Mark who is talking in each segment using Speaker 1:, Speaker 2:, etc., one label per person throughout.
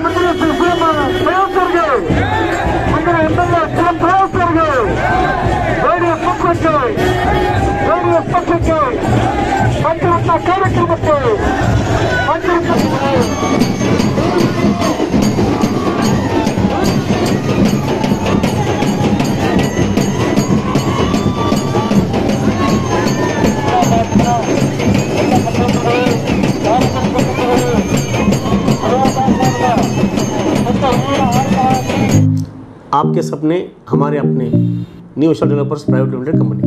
Speaker 1: आपके सपने हमारे अपने न्यू शहर डेवलपर्स प्राइवेट लिमिटेड कंपनी।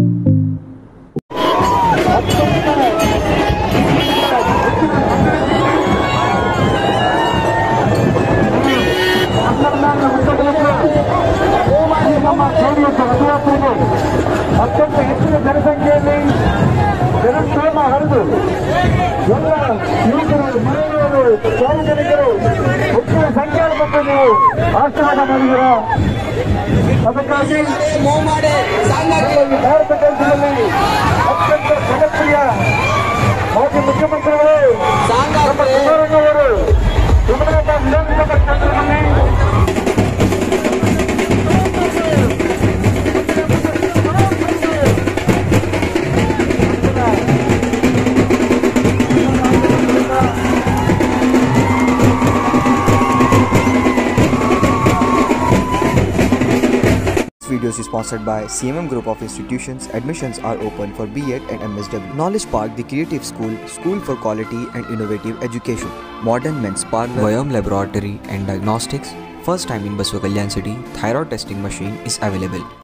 Speaker 2: ಅತ್ಯಂತ ಹೆಚ್ಚಿನ ಜನಸಂಖ್ಯೆಯಲ್ಲಿ ಜನಕ್ಷೇಮ ಹರಿದು ಎಲ್ಲ ಯುವಕರು ಮಹಿಳೆಯರು ಸಾರ್ವಜನಿಕರು ಹೆಚ್ಚಿನ ಸಂಖ್ಯೆಯ ಬಗ್ಗೆ ನೀವು ಆಶೀರ್ವಾದ ಮಾಡಿದೀರ. ಅದಕ್ಕಾಗಿ ಭಾರತ ದೇಶದಲ್ಲಿ ಅತ್ಯಂತ ಜನಪ್ರಿಯ ಮಾಜಿ ಮುಖ್ಯಮಂತ್ರಿಗಳು ಕುಮಾರಣ್ಣವರು ಹುಮನಾಬಾದ್ ವಿಧಾನಸಭಾ ಕ್ಷೇತ್ರದಲ್ಲಿ
Speaker 3: Videos is sponsored by CMM Group of Institutions. Admissions are open for B.Ed and MSW. Knowledge Park, the Creative School, School for Quality and Innovative Education. Modern Men's Parlor, Biome Laboratory and Diagnostics. First time in Baswa Kalyan City, thyroid testing machine is available.